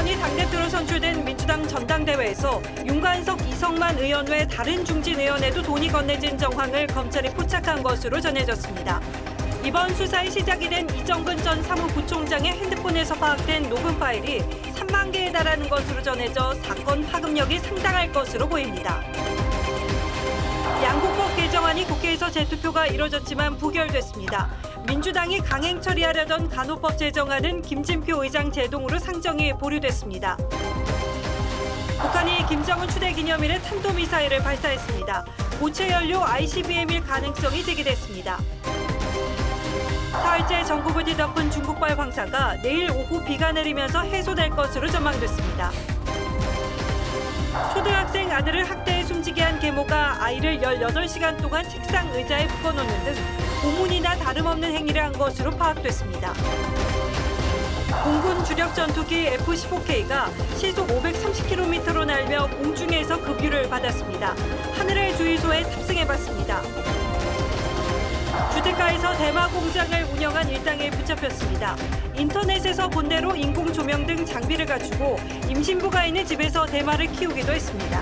의원이 당대표로 선출된 민주당 전당대회에서 윤관석, 이성만 의원 외 다른 중진 의원에도 돈이 건네진 정황을 검찰이 포착한 것으로 전해졌습니다. 이번 수사의 시작이 된 이정근 전 사무부총장의 핸드폰에서 파악된 녹음 파일이 3만 개에 달하는 것으로 전해져 사건 파급력이 상당할 것으로 보입니다. 양곡법 개정안이 국회에서 재투표가 이뤄졌지만 부결됐습니다. 민주당이 강행 처리하려던 간호법 제정안은 김진표 의장 제동으로 상정이 보류됐습니다. 북한이 김정은 추대 기념일에 탄도미사일을 발사했습니다. 고체 연료 ICBM일 가능성이 제기됐습니다. 사흘째 전국을 뒤덮은 중국발 황사가 내일 오후 비가 내리면서 해소될 것으로 전망됐습니다. 초등학생 아들을 학대해 숨지게 한 계모가 아이를 18시간 동안 책상 의자에 묶어놓는 등 고문이나 다름없는 행위를 한 것으로 파악됐습니다. 공군 주력 전투기 F-15K가 시속 530km로 날며 공중에서 급유를 받았습니다. 하늘의 주유소에 탑승해봤습니다. 주택가에서 대마 공장을 운영한 일당에 붙잡혔습니다. 인터넷에서 본 대로 인공 조명 등 장비를 갖추고 임신부가 있는 집에서 대마를 키우기도 했습니다.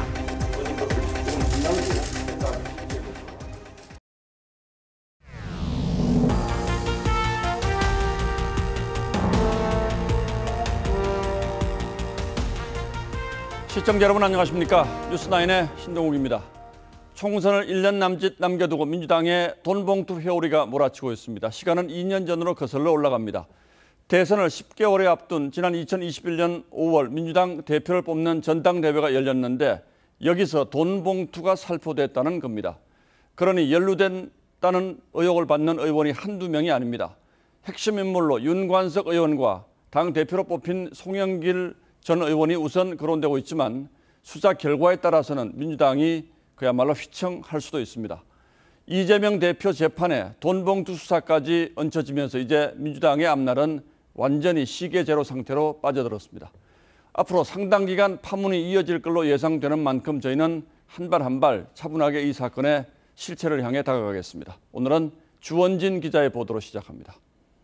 시청자 여러분 안녕하십니까? 뉴스9의 신동욱입니다. 총선을 1년 남짓 남겨두고 민주당의 돈봉투 회오리가 몰아치고 있습니다. 시간은 2년 전으로 거슬러 올라갑니다. 대선을 10개월에 앞둔 지난 2021년 5월 민주당 대표를 뽑는 전당대회가 열렸는데 여기서 돈봉투가 살포됐다는 겁니다. 그러니 연루됐다는 의혹을 받는 의원이 한두 명이 아닙니다. 핵심 인물로 윤관석 의원과 당 대표로 뽑힌 송영길 전 의원이 우선 거론되고 있지만 수사 결과에 따라서는 민주당이 그야말로 휘청할 수도 있습니다. 이재명 대표 재판에 돈봉투 수사까지 얹혀지면서 이제 민주당의 앞날은 완전히 시계제로 상태로 빠져들었습니다. 앞으로 상당 기간 파문이 이어질 걸로 예상되는 만큼 저희는 한 발 한 발 차분하게 이 사건의 실체를 향해 다가가겠습니다. 오늘은 주원진 기자의 보도로 시작합니다.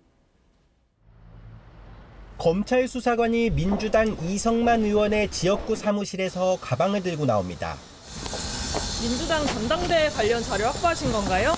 검찰 수사관이 민주당 이성만 의원의 지역구 사무실에서 가방을 들고 나옵니다. 민주당 전당대회 관련 자료 확보하신 건가요?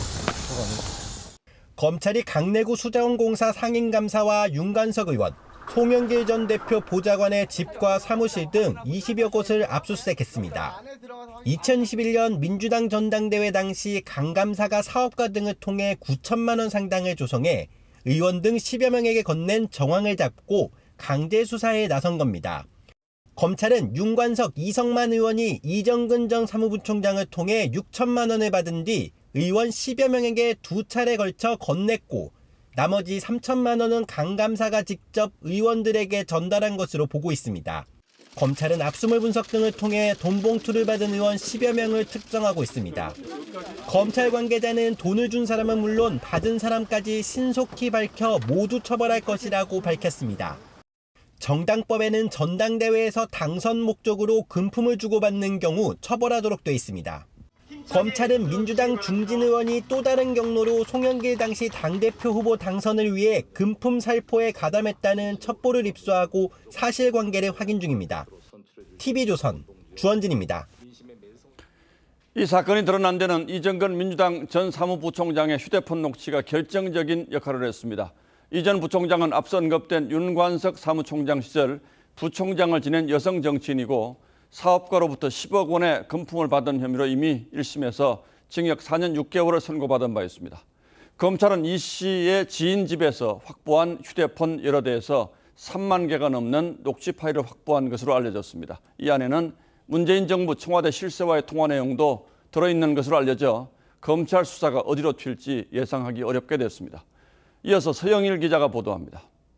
검찰이 강내구 수자원공사 상임감사와 윤관석 의원, 송영길 전 대표 보좌관의 집과 사무실 등 20여 곳을 압수수색했습니다. 2021년 민주당 전당대회 당시 강 감사가 사업가 등을 통해 9천만 원 상당을 조성해 의원 등 10여 명에게 건넨 정황을 잡고 강제 수사에 나선 겁니다. 검찰은 윤관석, 이성만 의원이 이정근 전 사무부총장을 통해 6천만 원을 받은 뒤 의원 10여 명에게 2차례 걸쳐 건넸고 나머지 3천만 원은 강 감사가 직접 의원들에게 전달한 것으로 보고 있습니다. 검찰은 압수물 분석 등을 통해 돈봉투를 받은 의원 10여 명을 특정하고 있습니다. 검찰 관계자는 돈을 준 사람은 물론 받은 사람까지 신속히 밝혀 모두 처벌할 것이라고 밝혔습니다. 정당법에는 전당대회에서 당선 목적으로 금품을 주고받는 경우 처벌하도록 돼 있습니다. 검찰은 민주당 중진 의원이 또 다른 경로로 송영길 당시 당대표 후보 당선을 위해 금품 살포에 가담했다는 첩보를 입수하고 사실관계를 확인 중입니다. TV조선 주원진입니다. 이 사건이 드러난 데는 이정근 민주당 전 사무부총장의 휴대폰 녹취가 결정적인 역할을 했습니다. 이 전 부총장은 앞서 언급된 윤관석 사무총장 시절 부총장을 지낸 여성 정치인이고 사업가로부터 10억 원의 금품을 받은 혐의로 이미 1심에서 징역 4년 6개월을 선고받은 바 있습니다. 검찰은 이 씨의 지인 집에서 확보한 휴대폰 여러 대에서 3만 개가 넘는 녹취 파일을 확보한 것으로 알려졌습니다. 이 안에는 문재인 정부 청와대 실세와의 통화 내용도 들어있는 것으로 알려져 검찰 수사가 어디로 튈지 예상하기 어렵게 됐습니다. 이어서 서영일 기자가 보도합니다.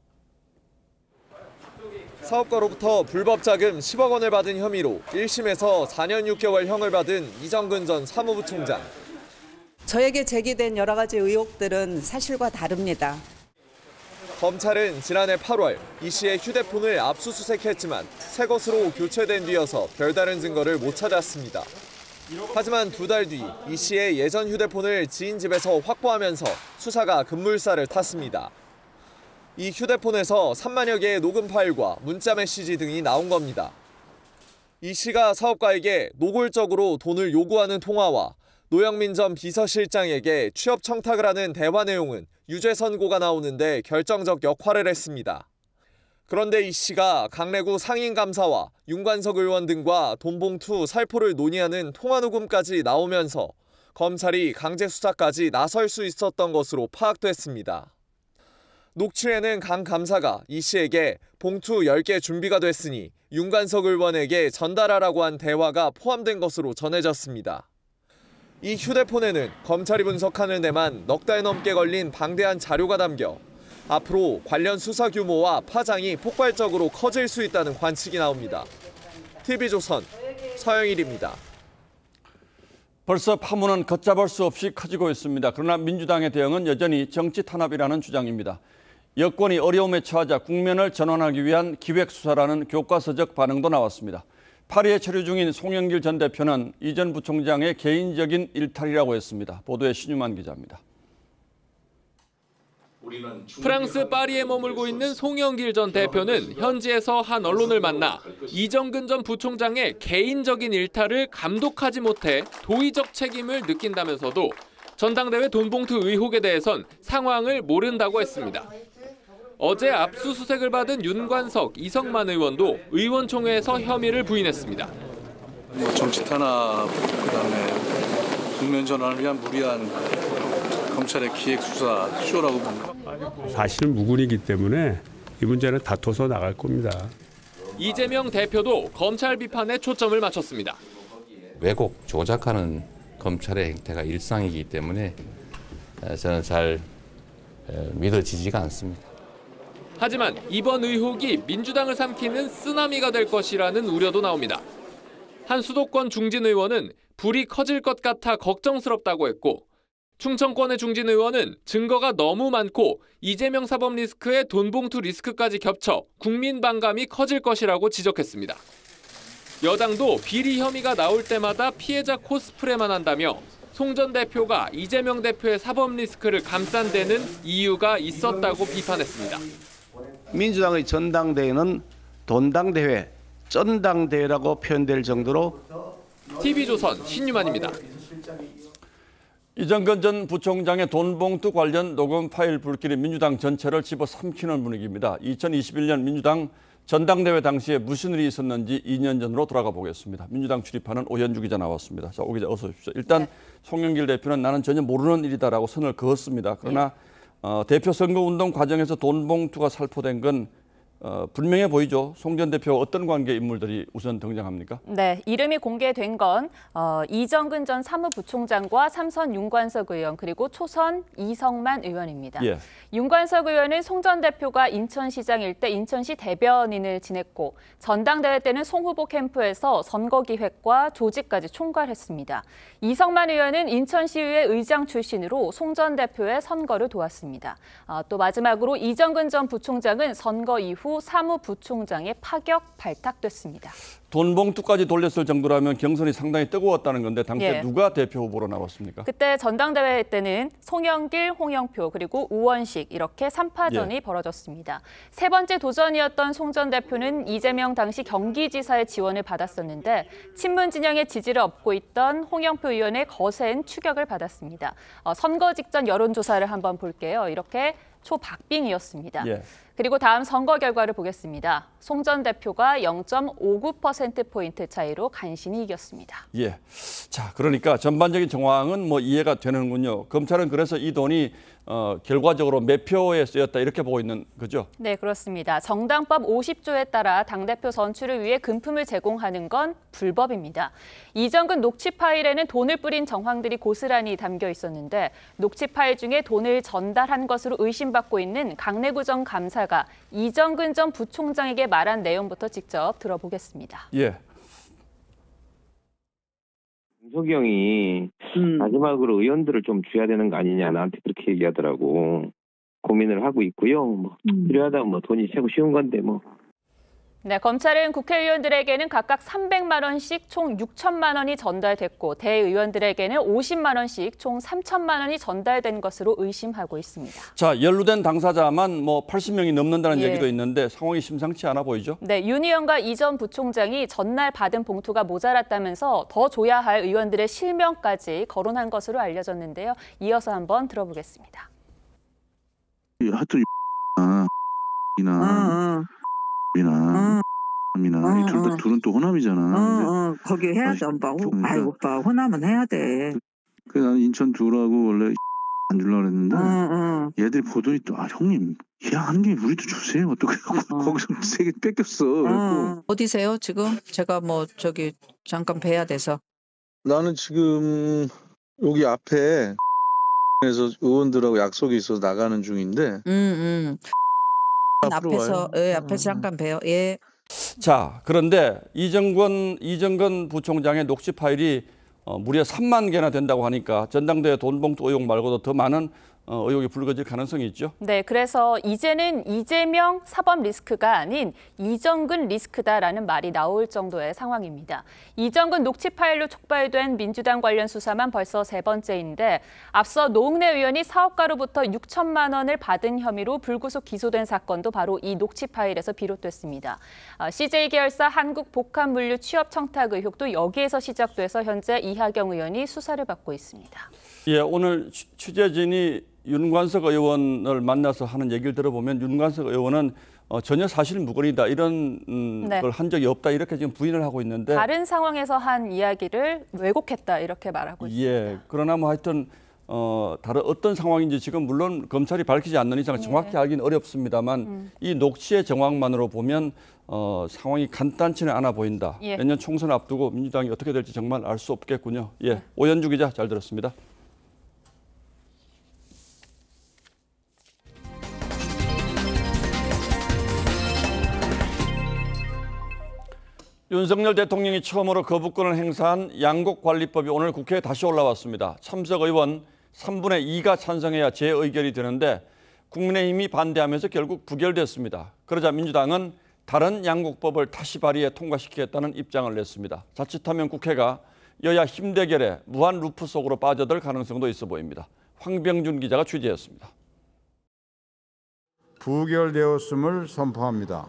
사업가로부터 불법 자금 10억 원을 받은 혐의로 1심에서 4년 6개월형을 받은 이정근 전 사무부총장. 저에게 제기된 여러 가지 의혹들은 사실과 다릅니다. 검찰은 지난해 8월 이 씨의 휴대폰을 압수수색했지만 새 것으로 교체된 뒤여서 별다른 증거를 못 찾았습니다. 하지만 2달 뒤 이 씨의 예전 휴대폰을 지인 집에서 확보하면서 수사가 급물살을 탔습니다. 이 휴대폰에서 3만여 개의 녹음 파일과 문자 메시지 등이 나온 겁니다. 이 씨가 사업가에게 노골적으로 돈을 요구하는 통화와 노영민 전 비서실장에게 취업 청탁을 하는 대화 내용은 유죄 선고가 나오는데 결정적 역할을 했습니다. 그런데 이 씨가 강래구 상인감사와 윤관석 의원 등과 돈봉투 살포를 논의하는 통화 녹음까지 나오면서 검찰이 강제 수사까지 나설 수 있었던 것으로 파악됐습니다. 녹취에는 강 감사가 이 씨에게 봉투 10개 준비가 됐으니 윤관석 의원에게 전달하라고 한 대화가 포함된 것으로 전해졌습니다. 이 휴대폰에는 검찰이 분석하는 데만 넉 달 넘게 걸린 방대한 자료가 담겨 앞으로 관련 수사 규모와 파장이 폭발적으로 커질 수 있다는 관측이 나옵니다. TV조선 서영일입니다. 벌써 파문은 걷잡을 수 없이 커지고 있습니다. 그러나 민주당의 대응은 여전히 정치 탄압이라는 주장입니다. 여권이 어려움에 처하자 국면을 전환하기 위한 기획수사라는 교과서적 반응도 나왔습니다. 파리에 체류 중인 송영길 전 대표는 이 전 부총장의 개인적인 일탈이라고 했습니다. 보도에 신유만 기자입니다. 프랑스 파리에 머물고 있는 송영길 전 대표는 현지에서 한 언론을 만나 이정근 전 부총장의 개인적인 일탈을 감독하지 못해 도의적 책임을 느낀다면서도 전당대회 돈봉투 의혹에 대해선 상황을 모른다고 했습니다. 어제 압수수색을 받은 윤관석, 이성만 의원도 의원총회에서 혐의를 부인했습니다. 정치 탄압, 그다음에 국면 전환을 위한 무리한 검찰의 기획 수사 쇼라고 봅니다. 사실은 무근이기 때문에 이 문제는 다퉈서 나갈 겁니다. 이재명 대표도 검찰 비판에 초점을 맞췄습니다. 왜곡, 조작하는 검찰의 행태가 일상이기 때문에 저는 잘 믿어지지가 않습니다. 하지만 이번 의혹이 민주당을 삼키는 쓰나미가 될 것이라는 우려도 나옵니다. 한 수도권 중진 의원은 불이 커질 것 같아 걱정스럽다고 했고 충청권의 중진 의원은 증거가 너무 많고 이재명 사법 리스크에 돈봉투 리스크까지 겹쳐 국민 반감이 커질 것이라고 지적했습니다. 여당도 비리 혐의가 나올 때마다 피해자 코스프레만 한다며 송 전 대표가 이재명 대표의 사법 리스크를 감싼 데는 이유가 있었다고 비판했습니다. 민주당의 전당대회는 돈당대회, 쩐당대회라고 표현될 정도로 TV조선 신유만입니다. 이정근 전 부총장의 돈봉투 관련 녹음 파일 불길이 민주당 전체를 집어삼키는 분위기입니다. 2021년 민주당 전당대회 당시에 무슨 일이 있었는지 2년 전으로 돌아가 보겠습니다. 민주당 출입하는 오현주 기자 나왔습니다. 자, 오 기자 어서 오십시오. 일단 송영길 대표는 나는 전혀 모르는 일이다라고 선을 그었습니다. 그러나 대표 선거운동 과정에서 돈봉투가 살포된 건 분명해 보이죠. 송 전 대표와 어떤 관계 인물들이 우선 등장합니까? 네, 이름이 공개된 건 이정근 전 사무부총장과 삼선 윤관석 의원 그리고 초선 이성만 의원입니다. 예. 윤관석 의원은 송 전 대표가 인천시장일 때 인천시 대변인을 지냈고 전당대회 때는 송 후보 캠프에서 선거기획과 조직까지 총괄했습니다. 이성만 의원은 인천시의회 의장 출신으로 송 전 대표의 선거를 도왔습니다. 또 마지막으로 이정근 전 부총장은 선거 이후 사무부총장의 파격 발탁됐습니다. 돈봉투까지 돌렸을 정도라면 경선이 상당히 뜨거웠다는 건데 당시에 누가 대표 후보로 나왔습니까? 그때 전당대회 때는 송영길, 홍영표 그리고 우원식 이렇게 3파전이 벌어졌습니다. 세 번째 도전이었던 송 전 대표는 이재명 당시 경기지사의 지원을 받았었는데 친문 진영의 지지를 얻고 있던 홍영표 의원의 거센 추격을 받았습니다. 선거 직전 여론조사를 한번 볼게요. 이렇게 초박빙이었습니다. 그리고 다음 선거 결과를 보겠습니다. 송 전 대표가 0.59%포인트 차이로 간신히 이겼습니다. 예. 자, 그러니까 전반적인 정황은 뭐 이해가 되는군요. 검찰은 그래서 이 돈이 결과적으로 몇 표에 쓰였다 이렇게 보고 있는 거죠? 네, 그렇습니다. 정당법 50조에 따라 당대표 선출을 위해 금품을 제공하는 건 불법입니다. 이정근 녹취 파일에는 돈을 뿌린 정황들이 고스란히 담겨 있었는데 녹취 파일 중에 돈을 전달한 것으로 의심받고 있는 강래구청 감사가 이정근 전 부총장에게 말한 내용부터 직접 들어보겠습니다. 예. 윤석이 형이 마지막으로 의원들을 좀 줘야 되는 거 아니냐 나한테 그렇게 얘기하더라고. 고민을 하고 있고요. 뭐 필요하다면 뭐 돈이 최고 쉬운 건데 뭐. 네, 검찰은 국회의원들에게는 각각 300만 원씩 총 6천만 원이 전달됐고 대의원들에게는 50만 원씩 총 3천만 원이 전달된 것으로 의심하고 있습니다. 자, 연루된 당사자만 80명이 넘는다는 얘기도 있는데 상황이 심상치 않아 보이죠? 네, 윤 의원과 이 전 부총장이 전날 받은 봉투가 모자랐다면서 더 줘야 할 의원들의 실명까지 거론한 것으로 알려졌는데요. 이어서 한번 들어보겠습니다. 하여튼 이 둘은 또 호남이잖아. 거기 해야 돼, 오빠. 아이고, 오빠, 호남은 해야 돼. 그래서 나는 인천 둘하고 원래 안 주려고 그랬는데 얘들이 보더니 또 형님 얘 한 개 우리도 주세요. 어떻게 거기서 3개 뺏겼어. 어디세요, 지금? 제가 잠깐 뵈야 돼서. 나는 지금 여기 앞에 에서 의원들하고 약속이 있어서 나가는 중인데. 앞에서 잠깐 봬요. 예. 자, 그런데 이정건 부총장의 녹취 파일이 무려 3만 개나 된다고 하니까 전당대회 돈봉투 의혹 말고도 더 많은 의혹이 불거질 가능성이 있죠. 네, 그래서 이제는 이재명 사법 리스크가 아닌 이정근 리스크다라는 말이 나올 정도의 상황입니다. 이정근 녹취 파일로 촉발된 민주당 관련 수사만 벌써 3번째인데 앞서 노웅래 의원이 사업가로부터 6천만 원을 받은 혐의로 불구속 기소된 사건도 바로 이 녹취 파일에서 비롯됐습니다. CJ 계열사 한국복합물류 취업 청탁 의혹도 여기에서 시작돼서 현재 이하경 의원이 수사를 받고 있습니다. 예, 오늘 취재진이 윤관석 의원을 만나서 하는 얘기를 들어보면 윤관석 의원은 전혀 사실 무근이다 이런 걸 한 적이 없다 이렇게 지금 부인을 하고 있는데 다른 상황에서 한 이야기를 왜곡했다 이렇게 말하고 있습니다. 예, 그러나 하여튼 다른 어떤 상황인지 지금 물론 검찰이 밝히지 않는 이상 정확히 알기는 어렵습니다만 이 녹취의 정황만으로 보면 상황이 간단치는 않아 보인다. 내년 총선 앞두고 민주당이 어떻게 될지 정말 알 수 없겠군요. 예, 오연주 기자 잘 들었습니다. 윤석열 대통령이 처음으로 거부권을 행사한 양곡관리법이 오늘 국회에 다시 올라왔습니다. 참석 의원 3분의 2가 찬성해야 재의결이 되는데 국민의힘이 반대하면서 결국 부결됐습니다. 그러자 민주당은 다른 양곡법을 다시 발의해 통과시키겠다는 입장을 냈습니다. 자칫하면 국회가 여야 힘대결에 무한 루프 속으로 빠져들 가능성도 있어 보입니다. 황병준 기자가 취재했습니다. 부결되었음을 선포합니다.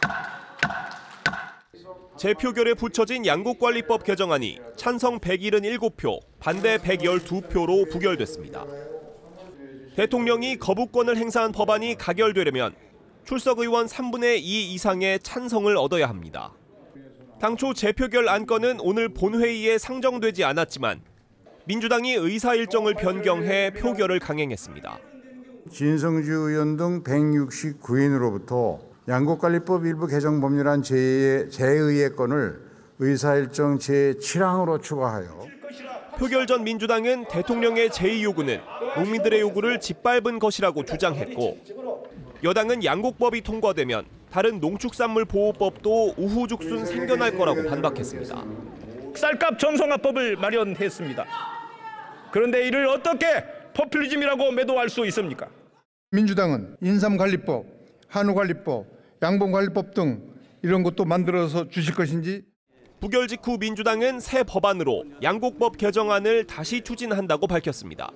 재표결에 붙여진 양곡관리법 개정안이 찬성 177표, 반대 112표로 부결됐습니다. 대통령이 거부권을 행사한 법안이 가결되려면 출석 의원 3분의 2 이상의 찬성을 얻어야 합니다. 당초 재표결 안건은 오늘 본회의에 상정되지 않았지만 민주당이 의사 일정을 변경해 표결을 강행했습니다. 진성주 의원 등 169인으로부터 양곡관리법 일부 개정 법률안 재의의 건을 의사일정 제7항으로 추가하여 표결 전 민주당은 대통령의 제의 요구는 농민들의 요구를 짓밟은 것이라고 주장했고 여당은 양곡법이 통과되면 다른 농축산물 보호법도 우후죽순 생겨날 거라고 반박했습니다. 쌀값 전송화법을 마련했습니다. 그런데 이를 어떻게 포퓰리즘이라고 매도할 수 있습니까? 민주당은 인삼관리법, 한우관리법, 양봉관리법 등 이런 것도 만들어서 주실 것인지. 부결 직후 민주당은 새 법안으로 양곡법 개정안을 다시 추진한다고 밝혔습니다.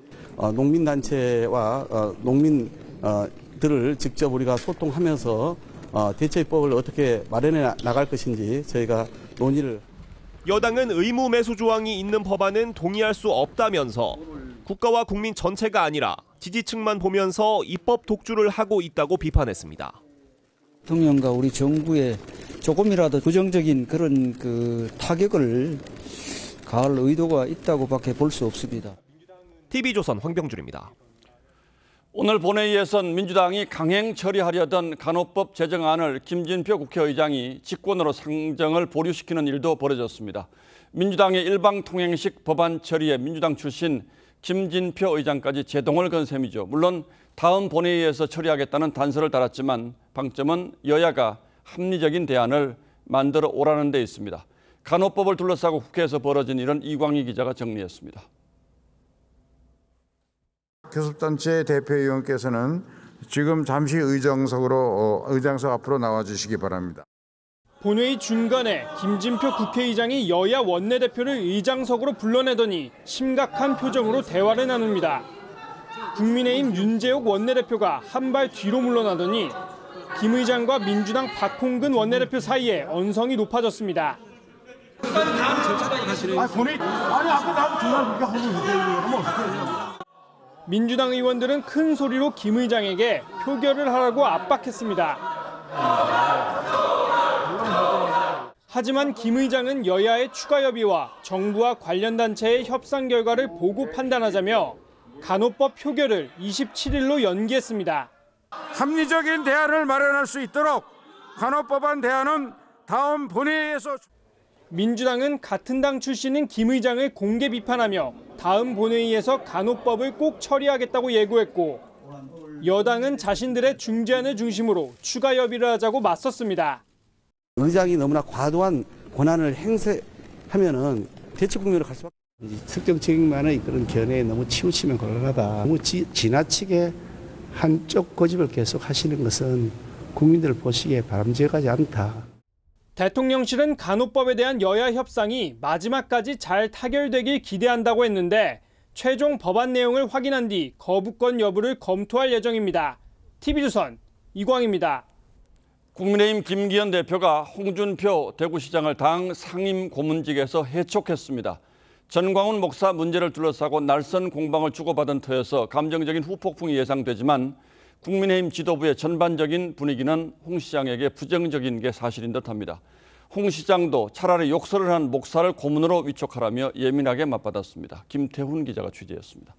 농민단체와 농민들을 직접 우리가 소통하면서 대처법을 어떻게 마련해 나갈 것인지 저희가 논의를. 여당은 의무 매수 조항이 있는 법안은 동의할 수 없다면서 국가와 국민 전체가 아니라 지지층만 보면서 입법 독주를 하고 있다고 비판했습니다. 대통령과 우리 정부에 조금이라도 부정적인 그런 타격을 가할 의도가 있다고밖에 볼 수 없습니다. TV조선 황병준입니다. 오늘 본회의에선 민주당이 강행 처리하려던 간호법 제정안을 김진표 국회의장이 직권으로 상정을 보류시키는 일도 벌어졌습니다. 민주당의 일방통행식 법안 처리에 민주당 출신 김진표 의장까지 제동을 건 셈이죠. 물론 다음 본회의에서 처리하겠다는 단서를 달았지만 방점은 여야가 합리적인 대안을 만들어 오라는 데 있습니다. 간호법을 둘러싸고 국회에서 벌어진 일은 이광희 기자가 정리했습니다. 교섭단체 대표위원께서는 지금 잠시 의장석 앞으로 나와 주시기 바랍니다. 본회의 중간에 김진표 국회의장이 여야 원내대표를 의장석으로 불러내더니 심각한 표정으로 대화를 나눕니다. 국민의힘 윤재욱 원내대표가 한 발 뒤로 물러나더니 김 의장과 민주당 박홍근 원내대표 사이에 언성이 높아졌습니다. 민주당 의원들은 큰 소리로 김 의장에게 표결을 하라고 압박했습니다. 하지만 김 의장은 여야의 추가 협의와 정부와 관련 단체의 협상 결과를 보고 판단하자며 간호법 표결을 27일로 연기했습니다. 합리적인 대안을 마련할 수 있도록 간호법안 대안은 다음 본회의에서. 민주당은 같은 당 출신인 김 의장을 공개 비판하며 다음 본회의에서 간호법을 꼭 처리하겠다고 예고했고, 여당은 자신들의 중재안을 중심으로 추가 협의를 하자고 맞섰습니다. 의장이 너무나 과도한 권한을 행사하면은 대치 국면으로 갈 수밖에 없습니다. 특정적인만의 그런 견해에 너무 치우치면 곤란하다. 너무 지나치게 한쪽 고집을 계속 하시는 것은 국민들 보시기에 바람직하지 않다. 대통령실은 간호법에 대한 여야 협상이 마지막까지 잘 타결되길 기대한다고 했는데 최종 법안 내용을 확인한 뒤 거부권 여부를 검토할 예정입니다. TV조선 이광입니다. 국민의힘 김기현 대표가 홍준표 대구시장을 당 상임고문직에서 해촉했습니다. 전광훈 목사 문제를 둘러싸고 날선 공방을 주고받은 터여서 감정적인 후폭풍이 예상되지만 국민의힘 지도부의 전반적인 분위기는 홍 시장에게 부정적인 게 사실인 듯합니다. 홍 시장도 차라리 욕설을 한 목사를 고문으로 위촉하라며 예민하게 맞받았습니다. 김태훈 기자가 취재했습니다.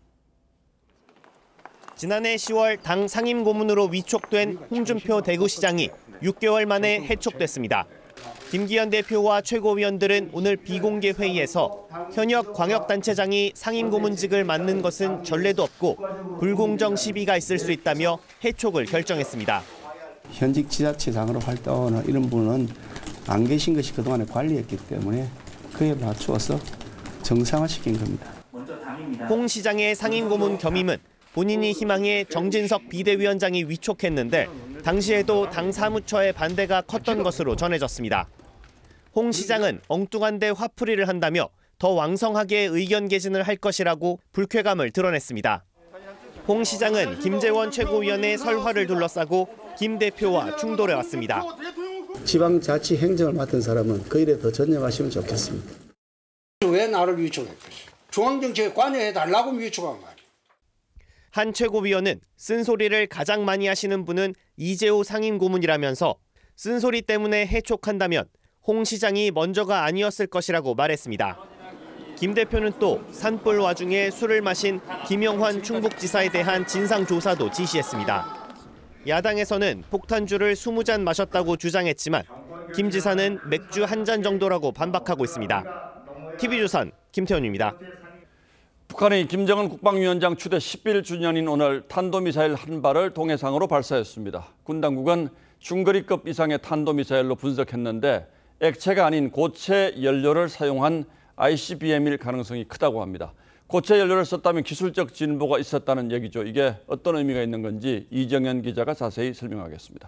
지난해 10월 당 상임고문으로 위촉된 홍준표 대구시장이 6개월 만에 해촉됐습니다. 김기현 대표와 최고위원들은 오늘 비공개 회의에서 현역 광역단체장이 상임고문직을 맡는 것은 전례도 없고 불공정 시비가 있을 수 있다며 해촉을 결정했습니다. 현직 지자체장으로 활동하는 이런 분은 안 계신 것이 그동안에 관리했기 때문에 그에 맞추어서 정상화시킨 겁니다. 홍 시장의 상임고문 겸임은 본인이 희망해 정진석 비대위원장이 위촉했는데 당시에도 당 사무처의 반대가 컸던 것으로 전해졌습니다. 홍 시장은 엉뚱한데 화풀이를 한다며 더 왕성하게 의견 개진을 할 것이라고 불쾌감을 드러냈습니다. 홍 시장은 김재원 최고위원의 설화를 둘러싸고 김 대표와 충돌해 왔습니다. 지방자치 행정을 맡은 사람은 그 일에 더 전념하시면 좋겠습니다. 왜 나를 위촉했겠어? 중앙정치에 관여해달라고 위촉한 거 아니야. 한 최고위원은 쓴소리를 가장 많이 하시는 분은 이재호 상임고문이라면서 쓴소리 때문에 해촉한다면 홍 시장이 먼저가 아니었을 것이라고 말했습니다. 김 대표는 또 산불 와중에 술을 마신 김영환 충북지사에 대한 진상조사도 지시했습니다. 야당에서는 폭탄주를 20잔 마셨다고 주장했지만 김 지사는 맥주 1잔 정도라고 반박하고 있습니다. TV조선 김태훈입니다. 북한이 김정은 국방위원장 추대 11주년인 오늘 탄도미사일 한 발을 동해상으로 발사했습니다. 군 당국은 중거리급 이상의 탄도미사일로 분석했는데 액체가 아닌 고체 연료를 사용한 ICBM일 가능성이 크다고 합니다. 고체 연료를 썼다면 기술적 진보가 있었다는 얘기죠. 이게 어떤 의미가 있는 건지 이정현 기자가 자세히 설명하겠습니다.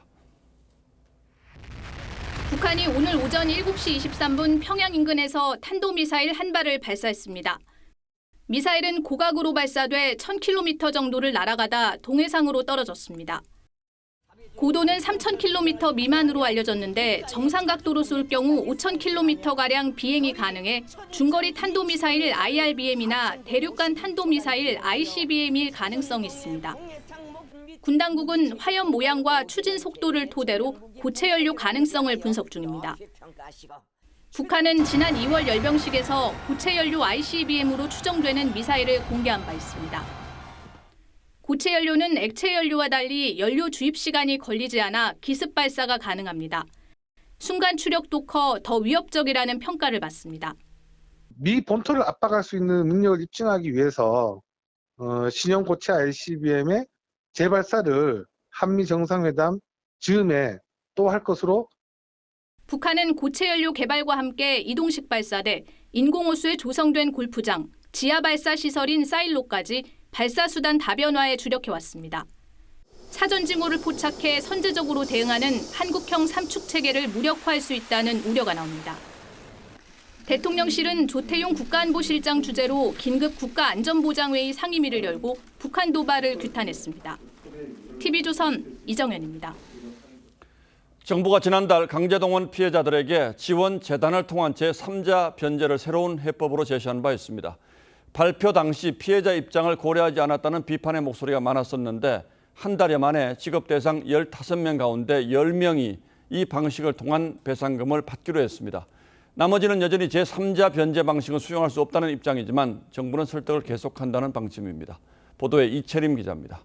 북한이 오늘 오전 7시 23분 평양 인근에서 탄도미사일 한 발을 발사했습니다. 미사일은 고각으로 발사돼 1000km 정도를 날아가다 동해상으로 떨어졌습니다. 고도는 3000km 미만으로 알려졌는데 정상 각도로 쏠 경우 5000km가량 비행이 가능해 중거리 탄도미사일 IRBM이나 대륙간 탄도미사일 ICBM일 가능성이 있습니다. 군 당국은 화염 모양과 추진 속도를 토대로 고체 연료 가능성을 분석 중입니다. 북한은 지난 2월 열병식에서 고체 연료 ICBM으로 추정되는 미사일을 공개한 바 있습니다. 고체 연료는 액체 연료와 달리 연료 주입 시간이 걸리지 않아 기습 발사가 가능합니다. 순간 추력도 커 더 위협적이라는 평가를 받습니다. 미 본토를 압박할 수 있는 능력을 입증하기 위해서 신형 고체 ICBM의 재발사를 한미 정상회담 즈음에 또 할 것으로. 북한은 고체 연료 개발과 함께 이동식 발사대, 인공호수에 조성된 골프장, 지하 발사 시설인 사일로까지 발사 수단 다변화에 주력해왔습니다. 사전 징후를 포착해 선제적으로 대응하는 한국형 삼축 체계를 무력화할 수 있다는 우려가 나옵니다. 대통령실은 조태용 국가안보실장 주재로 긴급 국가안전보장회의 상임위를 열고 북한 도발을 규탄했습니다. TV조선 이정현입니다. 정부가 지난달 강제동원 피해자들에게 지원 재단을 통한 제3자 변제를 새로운 해법으로 제시한 바 있습니다. 발표 당시 피해자 입장을 고려하지 않았다는 비판의 목소리가 많았었는데 한 달여 만에 지급 대상 15명 가운데 10명이 이 방식을 통한 배상금을 받기로 했습니다. 나머지는 여전히 제3자 변제 방식을 수용할 수 없다는 입장이지만 정부는 설득을 계속한다는 방침입니다. 보도에 이채림 기자입니다.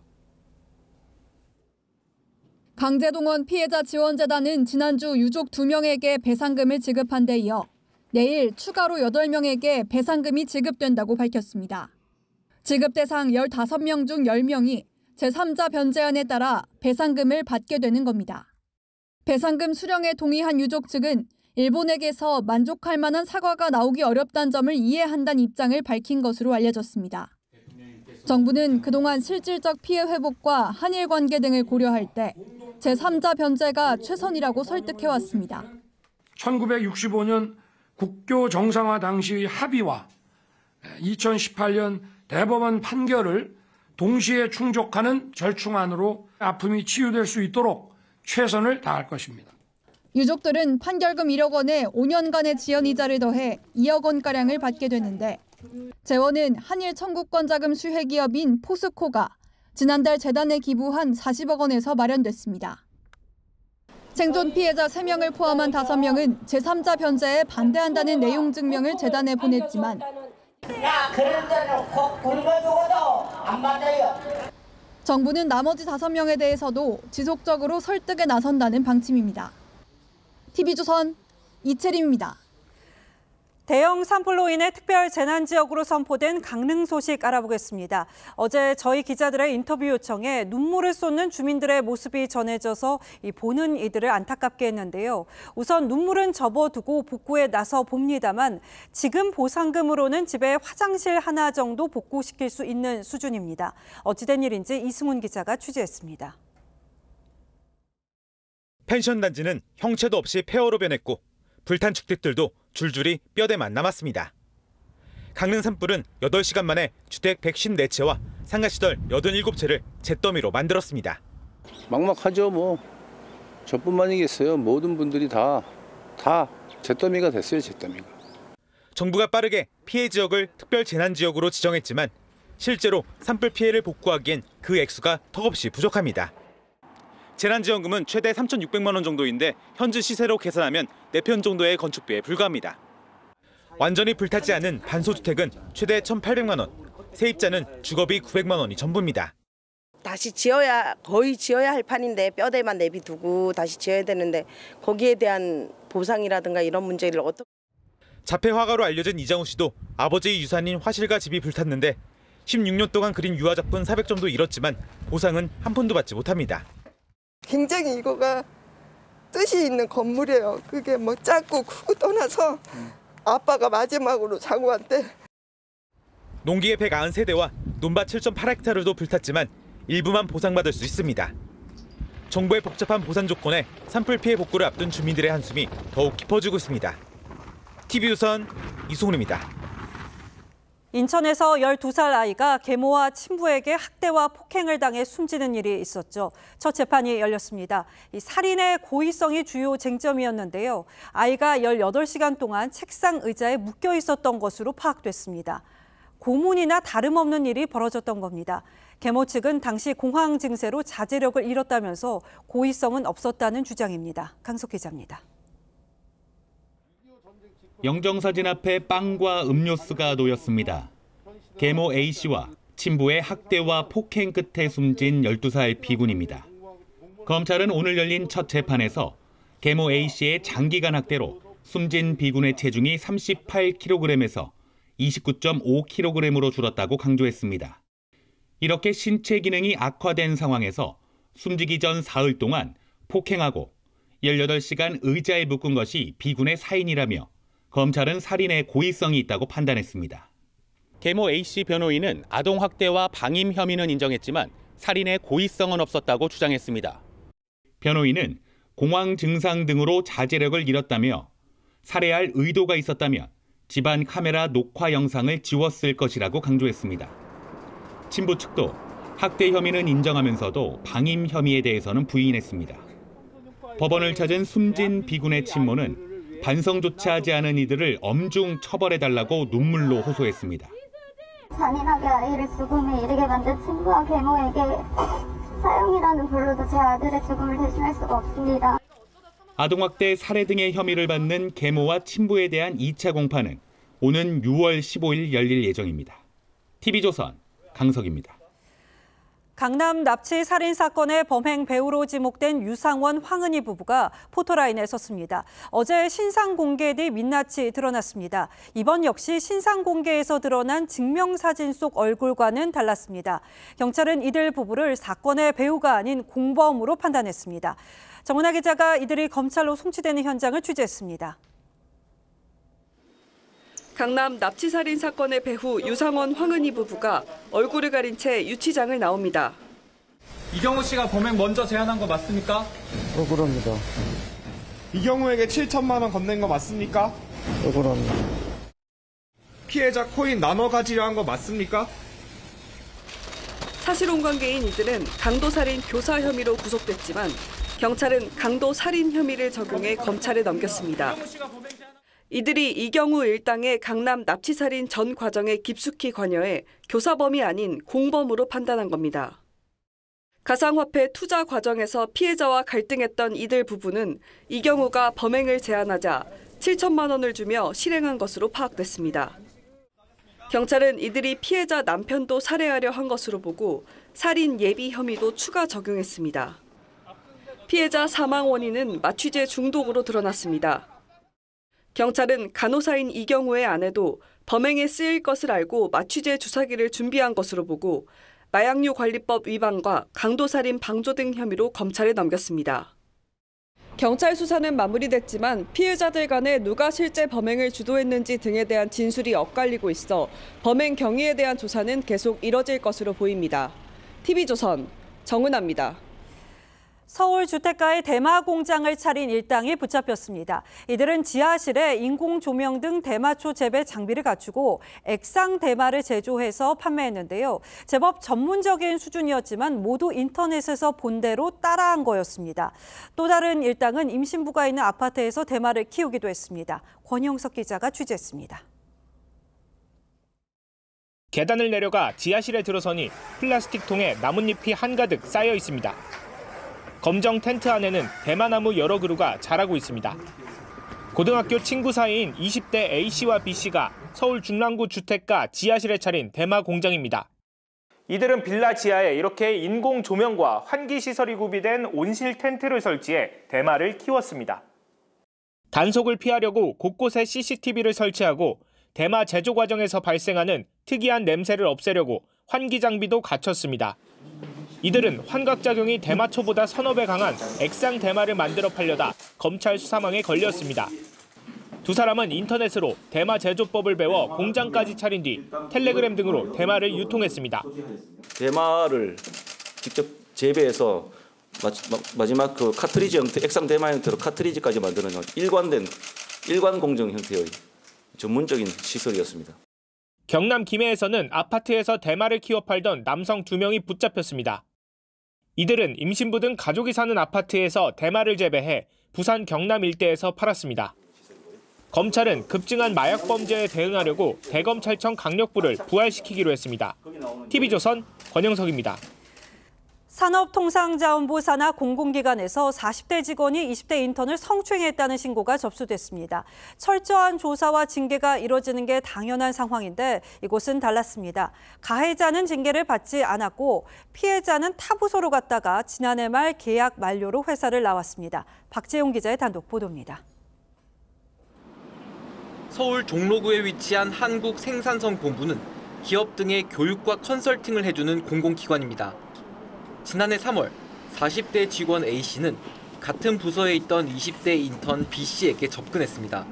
강제동원 피해자 지원재단은 지난주 유족 2명에게 배상금을 지급한 데 이어 내일 추가로 8명에게 배상금이 지급된다고 밝혔습니다. 지급 대상 15명 중 10명이 제3자 변제안에 따라 배상금을 받게 되는 겁니다. 배상금 수령에 동의한 유족 측은 일본에게서 만족할 만한 사과가 나오기 어렵다는 점을 이해한다는 입장을 밝힌 것으로 알려졌습니다. 정부는 그동안 실질적 피해 회복과 한일 관계 등을 고려할 때 제3자 변제가 최선이라고 설득해왔습니다. 1965년 국교 정상화 당시의 합의와 2018년 대법원 판결을 동시에 충족하는 절충안으로 아픔이 치유될 수 있도록 최선을 다할 것입니다. 유족들은 판결금 1억 원에 5년간의 지연이자를 더해 2억 원가량을 받게 되는데 재원은 한일 청구권 자금 수혜 기업인 포스코가 지난달 재단에 기부한 40억 원에서 마련됐습니다. 생존 피해자 3명을 포함한 5명은 제3자 변제에 반대한다는 내용 증명을 재단에 보냈지만 그런 데는 꼭 굶어주고도 안 받아요. 정부는 나머지 5명에 대해서도 지속적으로 설득에 나선다는 방침입니다. TV조선 이채림입니다. 대형 산불로 인해 특별 재난지역으로 선포된 강릉 소식 알아보겠습니다. 어제 저희 기자들의 인터뷰 요청에 눈물을 쏟는 주민들의 모습이 전해져서 보는 이들을 안타깝게 했는데요. 우선 눈물은 접어두고 복구에 나서 봅니다만 지금 보상금으로는 집에 화장실 하나 정도 복구시킬 수 있는 수준입니다. 어찌된 일인지 이승훈 기자가 취재했습니다. 펜션 단지는 형체도 없이 폐허로 변했고 불탄 주택들도 줄줄이 뼈대만 남았습니다. 강릉 산불은 8시간 만에 주택 154채와 상가시설 87채를 잿더미로 만들었습니다. 막막하죠. 뭐 저뿐만이겠어요. 모든 분들이 다 잿더미가 됐어요. 잿더미가. 정부가 빠르게 피해 지역을 특별 재난지역으로 지정했지만 실제로 산불 피해를 복구하기엔 그 액수가 턱없이 부족합니다. 재난지원금은 최대 3,600만 원 정도인데 현재 시세로 계산하면 4편 정도의 건축비에 불과합니다. 완전히 불타지 않은 반소주택은 최대 1,800만 원, 세입자는 주거비 900만 원이 전부입니다. 다시 거의 지어야 할 판인데 뼈대만 내비두고 다시 지어야 되는데 거기에 대한 보상이라든가 이런 문제를 어떻게... 자폐 화가로 알려진 이장우 씨도 아버지의 유산인 화실과 집이 불탔는데 16년 동안 그린 유화작품 400점도 잃었지만 보상은 한 푼도 받지 못합니다. 굉장히 이거가 뜻이 있는 건물이에요. 그게 뭐 작고 크고 떠나서 아빠가 마지막으로 장우한테. 농기계 193세대와 논밭 7.8헥타르도 불탔지만 일부만 보상받을 수 있습니다. 정부의 복잡한 보상 조건에 산불 피해 복구를 앞둔 주민들의 한숨이 더욱 깊어지고 있습니다. TV조선 이승훈입니다. 인천에서 12살 아이가 계모와 친부에게 학대와 폭행을 당해 숨지는 일이 있었죠. 첫 재판이 열렸습니다. 이 살인의 고의성이 주요 쟁점이었는데요. 아이가 18시간 동안 책상 의자에 묶여 있었던 것으로 파악됐습니다. 고문이나 다름없는 일이 벌어졌던 겁니다. 계모 측은 당시 공황 증세로 자제력을 잃었다면서 고의성은 없었다는 주장입니다. 강석 기자입니다. 영정사진 앞에 빵과 음료수가 놓였습니다. 계모 A씨와 친부의 학대와 폭행 끝에 숨진 12살 비군입니다. 검찰은 오늘 열린 첫 재판에서 계모 A씨의 장기간 학대로 숨진 비군의 체중이 38kg에서 29.5kg으로 줄었다고 강조했습니다. 이렇게 신체 기능이 악화된 상황에서 숨지기 전 사흘 동안 폭행하고 18시간 의자에 묶은 것이 비군의 사인이라며 검찰은 살인의 고의성이 있다고 판단했습니다. 계모 A씨 변호인은 아동학대와 방임 혐의는 인정했지만 살인의 고의성은 없었다고 주장했습니다. 변호인은 공황 증상 등으로 자제력을 잃었다며 살해할 의도가 있었다면 집안 카메라 녹화 영상을 지웠을 것이라고 강조했습니다. 친부 측도 학대 혐의는 인정하면서도 방임 혐의에 대해서는 부인했습니다. 법원을 찾은 숨진 비군의 친모는 반성조차 하지 않은 이들을 엄중 처벌해달라고 눈물로 호소했습니다. 잔인하게 아이를 죽음에 이르게 만든 친부와 계모에게 사형이라는 불로도 제 아들의 죽음을 대신할 수가 없습니다. 아동학대, 살해 등의 혐의를 받는 계모와 친부에 대한 2차 공판은 오는 6월 15일 열릴 예정입니다. TV조선 강석입니다. 강남 납치 살인 사건의 범행 배우로 지목된 유상원, 황은희 부부가 포토라인에 섰습니다. 어제 신상 공개 뒤 민낯이 드러났습니다. 이번 역시 신상 공개에서 드러난 증명사진 속 얼굴과는 달랐습니다. 경찰은 이들 부부를 사건의 배우가 아닌 공범으로 판단했습니다. 정은하 기자가 이들이 검찰로 송치되는 현장을 취재했습니다. 강남 납치살인 사건의 배후 유상원, 황은희 부부가 얼굴을 가린 채 유치장을 나옵니다. 이경우 씨가 범행 먼저 제안한 거 맞습니까? 억울합니다. 이경우에게 7천만 원 건넨 거 맞습니까? 억울합니다. 피해자 코인 나눠 가지려 한 거 맞습니까? 사실혼관계인 이들은 강도살인 교사 혐의로 구속됐지만 경찰은 강도살인 혐의를 적용해 검찰에 넘겼습니다. 이들이 이경우 일당의 강남 납치살인 전 과정에 깊숙이 관여해 교사범이 아닌 공범으로 판단한 겁니다. 가상화폐 투자 과정에서 피해자와 갈등했던 이들 부부는 이경우가 범행을 제안하자 7천만 원을 주며 실행한 것으로 파악됐습니다. 경찰은 이들이 피해자 남편도 살해하려 한 것으로 보고 살인 예비 혐의도 추가 적용했습니다. 피해자 사망 원인은 마취제 중독으로 드러났습니다. 경찰은 간호사인 이경우의 아내도 범행에 쓰일 것을 알고 마취제 주사기를 준비한 것으로 보고 마약류 관리법 위반과 강도살인 방조 등 혐의로 검찰에 넘겼습니다. 경찰 수사는 마무리됐지만 피해자들 간에 누가 실제 범행을 주도했는지 등에 대한 진술이 엇갈리고 있어 범행 경위에 대한 조사는 계속 이뤄질 것으로 보입니다. TV조선 정은하입니다. 서울 주택가에 대마 공장을 차린 일당이 붙잡혔습니다. 이들은 지하실에 인공 조명 등 대마초 재배 장비를 갖추고 액상 대마를 제조해서 판매했는데요. 제법 전문적인 수준이었지만 모두 인터넷에서 본 대로 따라한 거였습니다. 또 다른 일당은 임신부가 있는 아파트에서 대마를 키우기도 했습니다. 권영석 기자가 취재했습니다. 계단을 내려가 지하실에 들어서니 플라스틱 통에 나뭇잎이 한가득 쌓여 있습니다. 검정 텐트 안에는 대마나무 여러 그루가 자라고 있습니다. 고등학교 친구 사이인 20대 A씨와 B씨가 서울 중랑구 주택가 지하실에 차린 대마 공장입니다. 이들은 빌라 지하에 이렇게 인공 조명과 환기 시설이 구비된 온실 텐트를 설치해 대마를 키웠습니다. 단속을 피하려고 곳곳에 CCTV를 설치하고 대마 제조 과정에서 발생하는 특이한 냄새를 없애려고 환기 장비도 갖췄습니다. 이들은 환각작용이 대마초보다 서너 배 강한 액상 대마를 만들어 팔려다 검찰 수사망에 걸렸습니다. 두 사람은 인터넷으로 대마 제조법을 배워 공장까지 차린 뒤 텔레그램 등으로 대마를 유통했습니다. 대마를 직접 재배해서 마지막 그 카트리지 형태, 액상 대마 형태로 카트리지까지 만드는 일관 공정 형태의 전문적인 시설이었습니다. 경남 김해에서는 아파트에서 대마를 키워 팔던 남성 2명이 붙잡혔습니다. 이들은 임신부 등 가족이 사는 아파트에서 대마를 재배해 부산 경남 일대에서 팔았습니다. 검찰은 급증한 마약 범죄에 대응하려고 대검찰청 강력부를 부활시키기로 했습니다. TV조선 권영석입니다. 산업통상자원부 산하 공공기관에서 40대 직원이 20대 인턴을 성추행했다는 신고가 접수됐습니다. 철저한 조사와 징계가 이뤄지는 게 당연한 상황인데 이곳은 달랐습니다. 가해자는 징계를 받지 않았고 피해자는 타 부서로 갔다가 지난해 말 계약 만료로 회사를 나왔습니다. 박재용 기자의 단독 보도입니다. 서울 종로구에 위치한 한국생산성본부는 기업 등의 교육과 컨설팅을 해주는 공공기관입니다. 지난해 3월 40대 직원 A씨는 같은 부서에 있던 20대 인턴 B씨에게 접근했습니다.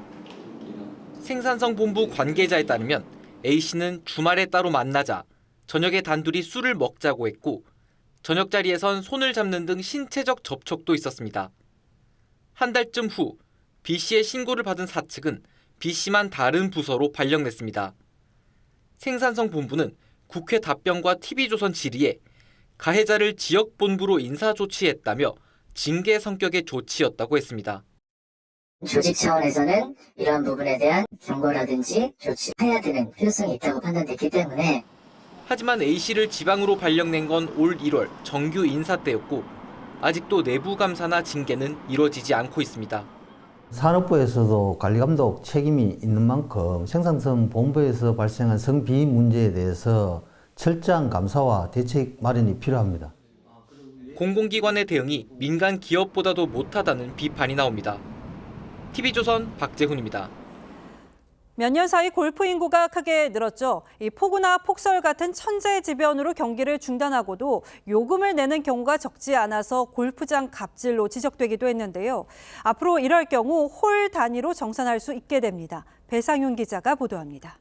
생산성본부 관계자에 따르면 A씨는 주말에 따로 만나자 저녁에 단둘이 술을 먹자고 했고 저녁 자리에선 손을 잡는 등 신체적 접촉도 있었습니다. 한 달쯤 후 B 씨의 신고를 받은 사측은 B 씨만 다른 부서로 발령냈습니다. 생산성 본부는 국회 답변과 TV조선 질의에 가해자를 지역본부로 인사조치했다며 징계 성격의 조치였다고 했습니다. 조직 차원에서는 이러한 부분에 대한 경고라든지 조치해야 되는 필요성이 있다고 판단됐기 때문에 하지만 A씨를 지방으로 발령낸 건 올 1월 정규 인사 때였고 아직도 내부 감사나 징계는 이루어지지 않고 있습니다. 산업부에서도 관리감독 책임이 있는 만큼 생산성 본부에서 발생한 성비 문제에 대해서 철저한 감사와 대책 마련이 필요합니다. 공공기관의 대응이 민간 기업보다도 못하다는 비판이 나옵니다. TV조선 박재훈입니다. 몇 년 사이 골프 인구가 크게 늘었죠. 이 폭우나 폭설 같은 천재지변으로 경기를 중단하고도 요금을 내는 경우가 적지 않아서 골프장 갑질로 지적되기도 했는데요. 앞으로 이럴 경우 홀 단위로 정산할 수 있게 됩니다. 배상윤 기자가 보도합니다.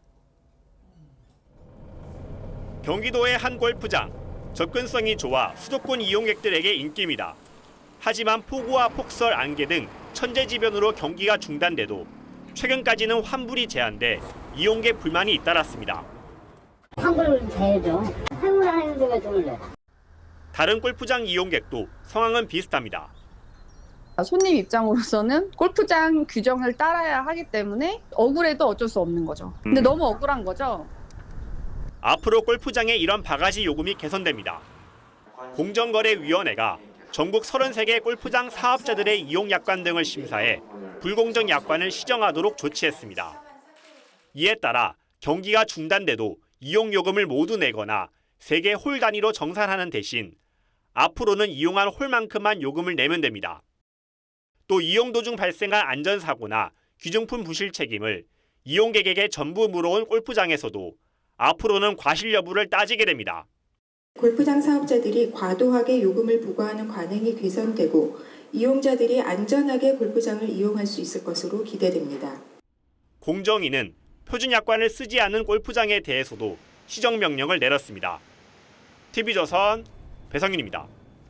경기도의 한 골프장. 접근성이 좋아 수도권 이용객들에게 인기입니다. 하지만 폭우와 폭설, 안개 등 천재지변으로 경기가 중단돼도 최근까지는 환불이 제한돼 이용객 불만이 잇따랐습니다. 환불을 해야죠. 환불 안 했는데 왜 돈을 내? 다른 골프장 이용객도 상황은 비슷합니다. 손님 입장으로서는 골프장 규정을 따라야 하기 때문에 억울해도 어쩔 수 없는 거죠. 근데 너무 억울한 거죠. 앞으로 골프장의 이런 바가지 요금이 개선됩니다. 공정거래위원회가 전국 33개 골프장 사업자들의 이용 약관 등을 심사해 불공정 약관을 시정하도록 조치했습니다. 이에 따라 경기가 중단돼도 이용 요금을 모두 내거나 3개 홀 단위로 정산하는 대신 앞으로는 이용한 홀만큼만 요금을 내면 됩니다. 또 이용 도중 발생한 안전사고나 귀중품 부실 책임을 이용객에게 전부 물어온 골프장에서도 앞으로는 과실 여부를 따지게 됩니다. 골프장 사업자들이 과도하게 요금을 부과하는 관행이 개선되고 이용자들이 안전하게 골프장을 이용할 수 있을 것으로 기대됩니다. 공정위는 표준 약관을 쓰지 않은 골프장에 대해서도 시정 명령을 내렸습니다. TV조선 배성윤입니다.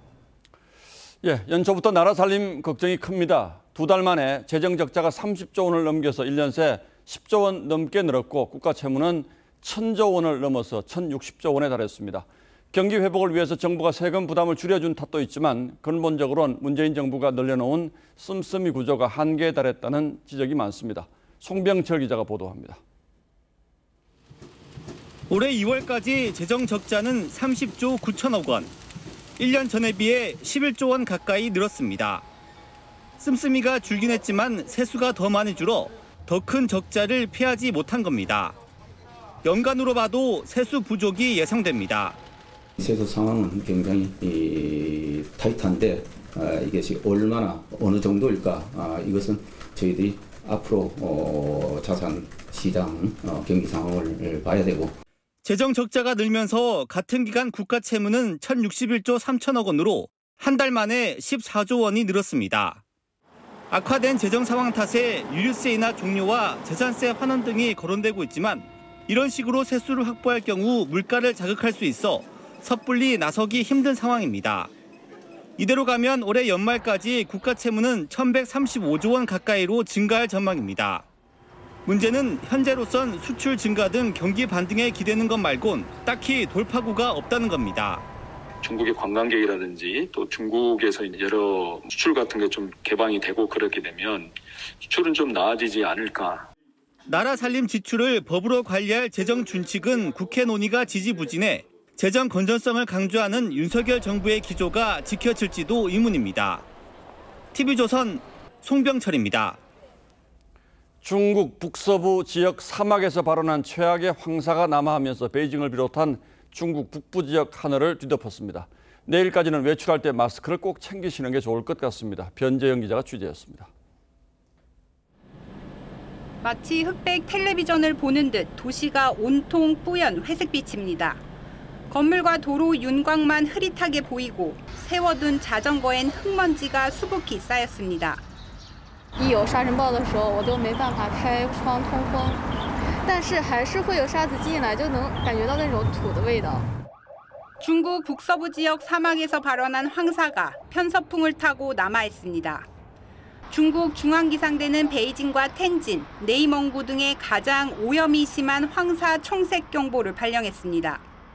연초부터 나라 살림 걱정이 큽니다. 2달 만에 재정 적자가 30조 원을 넘겨서 1년 새 10조 원 넘게 늘었고 국가 채무는 1,000조 원을 넘어서 1,060조 원에 달했습니다. 경기 회복을 위해서 정부가 세금 부담을 줄여준 탓도 있지만 근본적으로는 문재인 정부가 늘려놓은 씀씀이 구조가 한계에 달했다는 지적이 많습니다. 송병철 기자가 보도합니다. 올해 2월까지 재정 적자는 30조 9천억 원. 1년 전에 비해 11조 원 가까이 늘었습니다. 씀씀이가 줄긴 했지만 세수가 더 많이 줄어 더 큰 적자를 피하지 못한 겁니다. 연간으로 봐도 세수 부족이 예상됩니다. 세수 상황은 굉장히 타이트한데 이것이 얼마나 어느 정도일까 이것은 저희들이 앞으로 자산 시장 경기 상황을 봐야 되고 재정 적자가 늘면서 같은 기간 국가 채무는 1,061조 3천억 원으로 한 달 만에 14조 원이 늘었습니다. 악화된 재정 상황 탓에 유류세이나 종료와 재산세 환원 등이 거론되고 있지만 이런 식으로 세수를 확보할 경우 물가를 자극할 수 있어 섣불리 나서기 힘든 상황입니다. 이대로 가면 올해 연말까지 국가 채무는 1,135조 원 가까이로 증가할 전망입니다. 문제는 현재로선 수출 증가 등 경기 반등에 기대는 것 말곤 딱히 돌파구가 없다는 겁니다. 중국의 관광객이라든지 또 중국에서 여러 수출 같은 게 좀 개방이 되고 그렇게 되면 수출은 좀 나아지지 않을까. 나라 살림 지출을 법으로 관리할 재정 준칙은 국회 논의가 지지부진해 재정 건전성을 강조하는 윤석열 정부의 기조가 지켜질지도 의문입니다. TV조선 송병철입니다. 중국 북서부 지역 사막에서 발원한 최악의 황사가 남하하면서 베이징을 비롯한 중국 북부 지역 하늘을 뒤덮었습니다. 내일까지는 외출할 때 마스크를 꼭 챙기시는 게 좋을 것 같습니다. 변재영 기자가 취재했습니다. 마치 흑백 텔레비전을 보는 듯 도시가 온통 뿌연 회색빛입니다. 건물과 도로 윤곽만 흐릿하게 보이고 세워둔 자전거엔 흙먼지가 수북히 쌓였습니다. 一有沙尘暴的时候，我就没办法开窗通风，但是还是会有沙子进来，就能感觉到那种土的味道。 중국 북서부 지역 사막에서 발원한 황사가 편서풍을 타고 남하했습니다. 중국 중앙기상대는 베이징과 텐진, 내이멍구 등의 가장 오염이 심한 황사 총색 경보를 발령했습니다.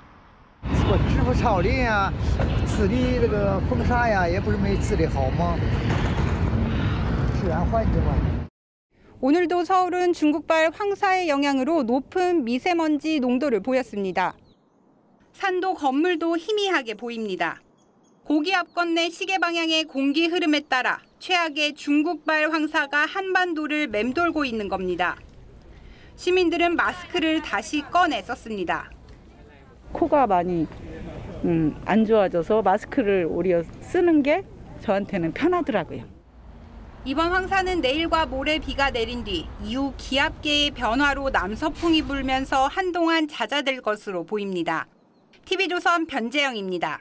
오늘도 서울은 중국발 황사의 영향으로 높은 미세먼지 농도를 보였습니다. 산도 건물도 희미하게 보입니다. 고기압 건네 시계 방향의 공기 흐름에 따라 최악의 중국발 황사가 한반도를 맴돌고 있는 겁니다. 시민들은 마스크를 다시 꺼내 썼습니다. 코가 많이 안 좋아져서 마스크를 오히려 쓰는 게 저한테는 편하더라고요. 이번 황사는 내일과 모레 비가 내린 뒤 이후 기압계의 변화로 남서풍이 불면서 한동안 잦아들 것으로 보입니다. TV조선 변재영입니다.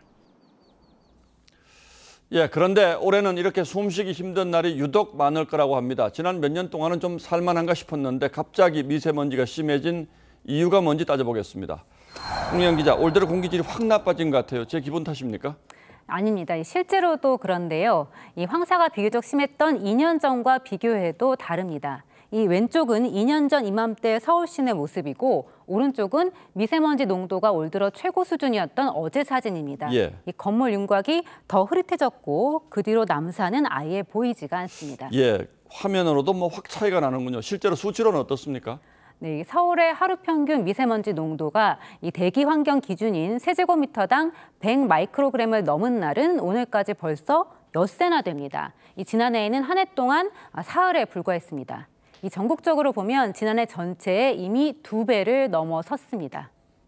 예, 그런데 올해는 이렇게 숨쉬기 힘든 날이 유독 많을 거라고 합니다. 지난 몇 년 동안은 좀 살만한가 싶었는데 갑자기 미세먼지가 심해진 이유가 뭔지 따져보겠습니다. 홍영 기자, 올 들어 공기질이 확 나빠진 것 같아요. 제 기분 탓입니까? 아닙니다. 실제로도 그런데요. 이 황사가 비교적 심했던 2년 전과 비교해도 다릅니다. 이 왼쪽은 2년 전 이맘때 서울 시내 모습이고 오른쪽은 미세먼지 농도가 올 들어 최고 수준이었던 어제 사진입니다. 예. 이 건물 윤곽이 더 흐릿해졌고 그 뒤로 남산은 아예 보이지가 않습니다. 예, 화면으로도 뭐 확 차이가 나는군요. 실제로 수치로는 어떻습니까? 네, 서울의 하루 평균 미세먼지 농도가 이 대기 환경 기준인 세제곱미터당 100 마이크로그램을 넘은 날은 오늘까지 벌써 엿새나 됩니다. 이 지난해에는 한 해 동안 사흘에 불과했습니다. 이 전국적으로 보면 지난해 전체에 이미 2배를 넘어섰습니다.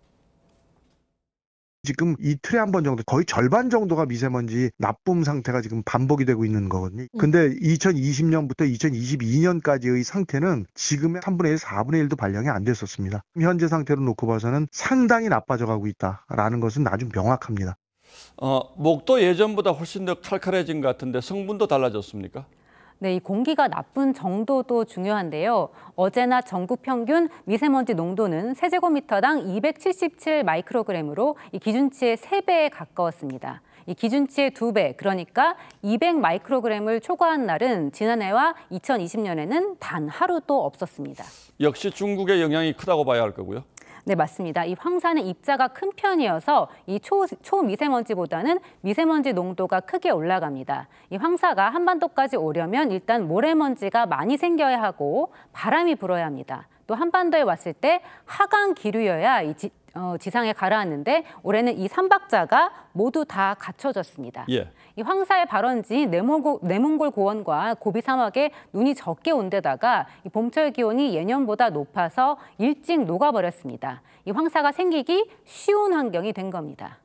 지금 이틀에 한 번 정도, 거의 절반 정도가 미세먼지 나쁨 상태가 지금 반복이 되고 있는 거거든요. 근데 2020년부터 2022년까지의 상태는 지금의 3분의 1, 4분의 1도 발령이 안 됐었습니다. 현재 상태로 놓고 봐서는 상당히 나빠져가고 있다라는 것은 아주 명확합니다. 목도 예전보다 훨씬 더 칼칼해진 것 같은데 성분도 달라졌습니까? 네, 이 공기가 나쁜 정도도 중요한데요. 어제나 전국 평균 미세먼지 농도는 세제곱미터당 277 마이크로그램으로 이 기준치의 3배에 가까웠습니다. 이 기준치의 2배, 그러니까 200 마이크로그램을 초과한 날은 지난해와 2020년에는 단 하루도 없었습니다. 역시 중국의 영향이 크다고 봐야 할 거고요. 네, 맞습니다. 이 황사는 입자가 큰 편이어서 이 초미세먼지보다는 미세먼지 농도가 크게 올라갑니다. 이 황사가 한반도까지 오려면 일단 모래먼지가 많이 생겨야 하고 바람이 불어야 합니다. 또 한반도에 왔을 때 하강 기류여야 지상에 가라앉는데 올해는 이 3박자가 모두 다 갖춰졌습니다. 예. 이 황사의 발원지인 내몽골 고원과 고비 사막에 눈이 적게 온 데다가 이 봄철 기온이 예년보다 높아서 일찍 녹아버렸습니다. 이 황사가 생기기 쉬운 환경이 된 겁니다.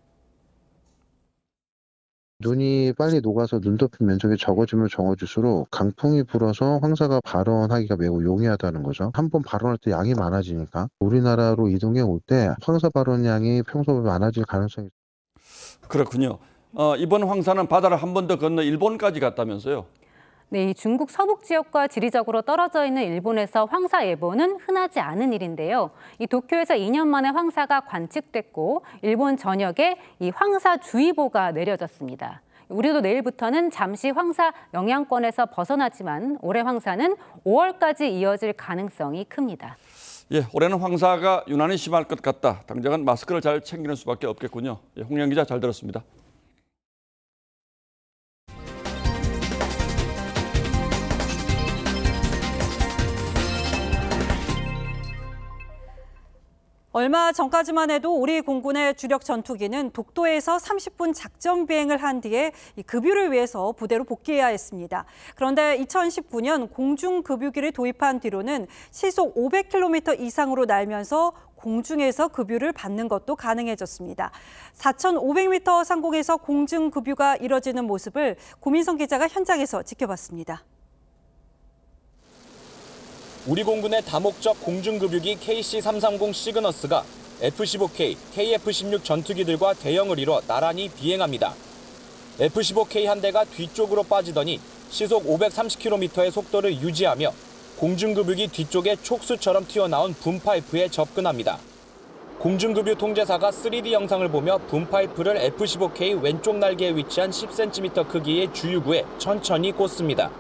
눈이 빨리 녹아서 눈덮인 면적이 적어지면 적어질수록 강풍이 불어서 황사가 발원하기가 매우 용이하다는 거죠. 한번 발원할 때 양이 많아지니까 우리나라로 이동해 올 때 황사 발원량이 평소보다 많아질 가능성이 있습니다. 그렇군요. 이번 황사는 바다를 한 번 더 건너 일본까지 갔다면서요? 네, 이 중국 서북 지역과 지리적으로 떨어져 있는 일본에서 황사 예보는 흔하지 않은 일인데요. 이 도쿄에서 2년 만에 황사가 관측됐고 일본 전역에 이 황사주의보가 내려졌습니다. 우리도 내일부터는 잠시 황사 영향권에서 벗어나지만 올해 황사는 5월까지 이어질 가능성이 큽니다. 예, 올해는 황사가 유난히 심할 것 같다. 당장은 마스크를 잘 챙기는 수밖에 없겠군요. 예, 홍영 기자 잘 들었습니다. 얼마 전까지만 해도 우리 공군의 주력 전투기는 독도에서 30분 작전 비행을 한 뒤에 급유를 위해서 부대로 복귀해야 했습니다. 그런데 2019년 공중급유기를 도입한 뒤로는 시속 500km 이상으로 날면서 공중에서 급유를 받는 것도 가능해졌습니다. 4,500m 상공에서 공중급유가 이뤄지는 모습을 고민성 기자가 현장에서 지켜봤습니다. 우리 공군의 다목적 공중급유기 KC-330 시그너스가 F-15K, KF-16 전투기들과 대형을 이뤄 나란히 비행합니다. F-15K 한 대가 뒤쪽으로 빠지더니 시속 530km의 속도를 유지하며 공중급유기 뒤쪽에 촉수처럼 튀어나온 붐파이프에 접근합니다. 공중급유 통제사가 3D 영상을 보며 붐파이프를 F-15K 왼쪽 날개에 위치한 10cm 크기의 주유구에 천천히 꽂습니다.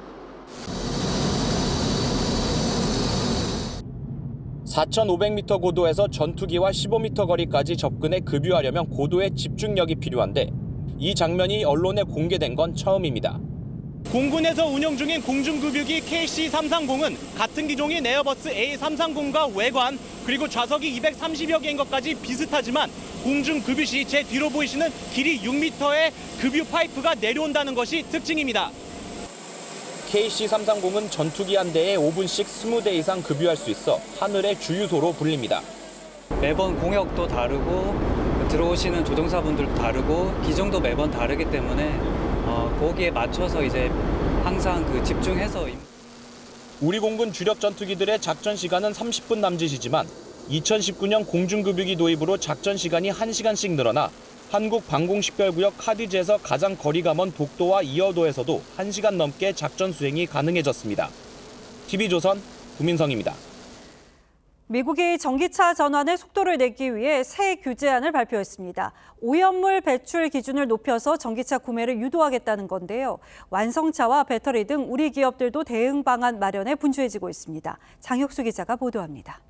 4,500m 고도에서 전투기와 15m 거리까지 접근해 급유하려면 고도의 집중력이 필요한데 이 장면이 언론에 공개된 건 처음입니다. 공군에서 운영 중인 공중급유기 KC-330은 같은 기종인 에어버스 A330과 외관 그리고 좌석이 230여 개인 것까지 비슷하지만 공중급유 시 제 뒤로 보이시는 길이 6m의 급유 파이프가 내려온다는 것이 특징입니다. KC-330은 전투기 한 대에 5분씩 20대 이상 급유할 수 있어 하늘의 주유소로 불립니다. 매번 공역도 다르고 들어오시는 조종사분들도 다르고 기종도 매번 다르기 때문에 거기에 맞춰서 이제 항상 집중해서. 우리 공군 주력 전투기들의 작전 시간은 30분 남짓이지만 2019년 공중급유기 도입으로 작전 시간이 1시간씩 늘어나 한국 방공식별구역 카디즈에서 가장 거리가 먼 독도와 이어도에서도 1시간 넘게 작전 수행이 가능해졌습니다. TV조선 구민성입니다. 미국이 전기차 전환의 속도를 내기 위해 새 규제안을 발표했습니다. 오염물 배출 기준을 높여서 전기차 구매를 유도하겠다는 건데요. 완성차와 배터리 등 우리 기업들도 대응 방안 마련에 분주해지고 있습니다. 장혁수 기자가 보도합니다.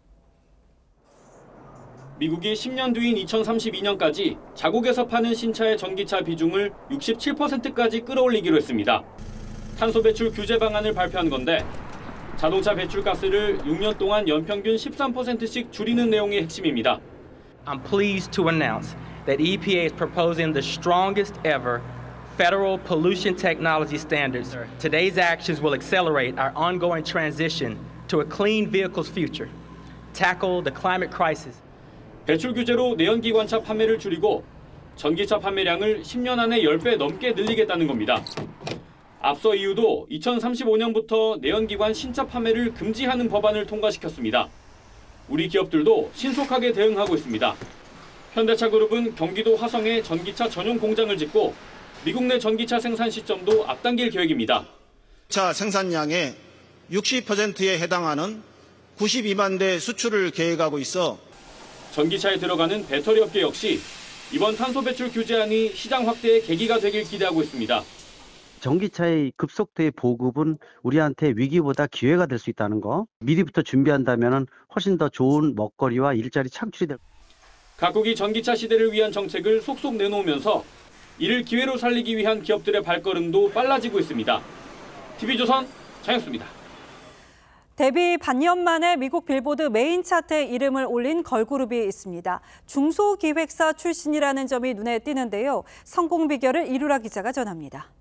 미국이 10년 뒤인 2032년까지 자국에서 파는 신차의 전기차 비중을 67%까지 끌어올리기로 했습니다. 탄소 배출 규제 방안을 발표한 건데 자동차 배출가스를 6년 동안 연평균 13%씩 줄이는 내용이 핵심입니다. I'm pleased to announce that EPA is proposing the strongest ever federal pollution technology standards. Today's actions will accelerate our ongoing transition to a clean vehicles future, tackle the climate crisis. 배출 규제로 내연기관차 판매를 줄이고 전기차 판매량을 10년 안에 10배 넘게 늘리겠다는 겁니다. 앞서 EU도 2035년부터 내연기관 신차 판매를 금지하는 법안을 통과시켰습니다. 우리 기업들도 신속하게 대응하고 있습니다. 현대차그룹은 경기도 화성에 전기차 전용 공장을 짓고 미국 내 전기차 생산 시점도 앞당길 계획입니다. 차 생산량의 60%에 해당하는 92만 대 수출을 계획하고 있어 전기차에 들어가는 배터리 업계 역시 이번 탄소 배출 규제안이 시장 확대의 계기가 되길 기대하고 있습니다. 전기차의 급속도의 보급은 우리한테 위기보다 기회가 될 수 있다는 거. 미리부터 준비한다면 훨씬 더 좋은 먹거리와 일자리 창출이 될. 각국이 전기차 시대를 위한 정책을 속속 내놓으면서 이를 기회로 살리기 위한 기업들의 발걸음도 빨라지고 있습니다. TV조선 장혁수입니다. 데뷔 반년 만에 미국 빌보드 메인 차트에 이름을 올린 걸그룹이 있습니다. 중소기획사 출신이라는 점이 눈에 띄는데요. 성공 비결을 이루라 기자가 전합니다.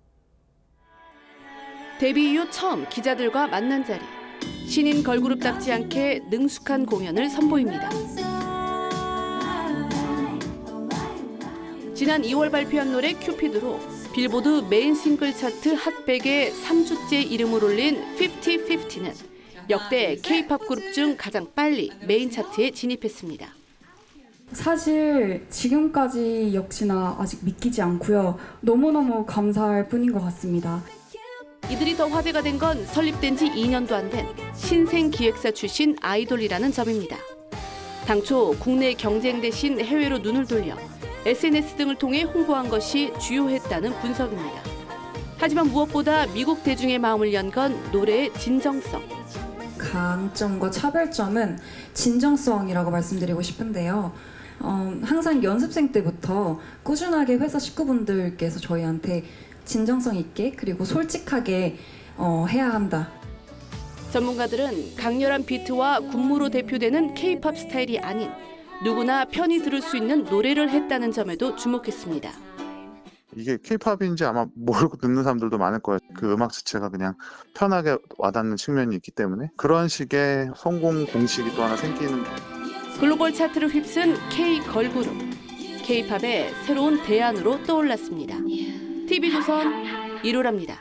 데뷔 이후 처음 기자들과 만난 자리. 신인 걸그룹답지 않게 능숙한 공연을 선보입니다. 지난 2월 발표한 노래 큐피드로 빌보드 메인 싱글 차트 핫백에 3주째 이름을 올린 50-50는 역대 K-팝 그룹 중 가장 빨리 메인 차트에 진입했습니다. 사실 지금까지 역시나 아직 믿기지 않고요. 너무너무 감사할 뿐인 것 같습니다. 이들이 더 화제가 된 건 설립된 지 2년도 안 된 신생 기획사 출신 아이돌이라는 점입니다. 당초 국내 경쟁 대신 해외로 눈을 돌려 SNS 등을 통해 홍보한 것이 주요했다는 분석입니다. 하지만 무엇보다 미국 대중의 마음을 연 건 노래의 진정성. 강점과 차별점은 진정성이라고 말씀드리고 싶은데요. 항상 연습생 때부터 꾸준하게 회사 식구분들께서 저희한테 진정성 있게 그리고 솔직하게 해야 한다. 전문가들은 강렬한 비트와 군무로 대표되는 K-팝 스타일이 아닌 누구나 편히 들을 수 있는 노래를 했다는 점에도 주목했습니다. 이게 K-팝인지 아마 모르고 듣는 사람들도 많을 거예요. 그 음악 자체가 그냥 편하게 와닿는 측면이 있기 때문에 그런 식의 성공 공식이 또 하나 생기는. 글로벌 차트를 휩쓴 K-걸그룹. K-팝의 새로운 대안으로 떠올랐습니다. TV조선 이루랍니다.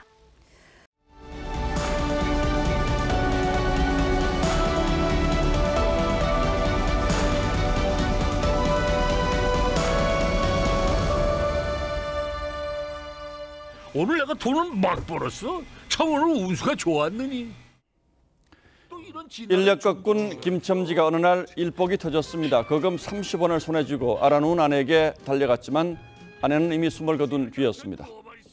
오늘 내가 돈을 막 벌었어? 처음으로 운수가 좋았느니. 또 이런 인력거 꾼 김첨지가 어느 날 일복이 터졌습니다. 거금 30원을 손에 쥐고 알아놓은 아내에게 달려갔지만 아내는 이미 숨을 거둔 뒤였습니다.